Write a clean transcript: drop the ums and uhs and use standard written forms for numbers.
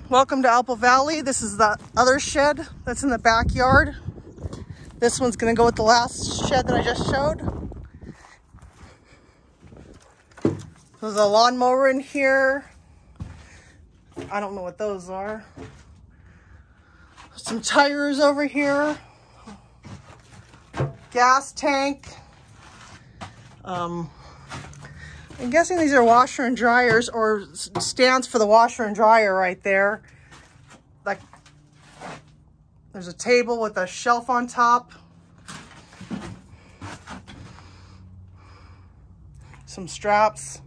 Welcome to Apple Valley. This is the other shed that's in the backyard. This one's gonna go with the last shed that I just showed. There's a lawnmower in here. I don't know what those are. Some tires over here. Gas tank. I'm guessing these are washer and dryers, or stands for the washer and dryer right there. Like, there's a table with a shelf on top. Some straps.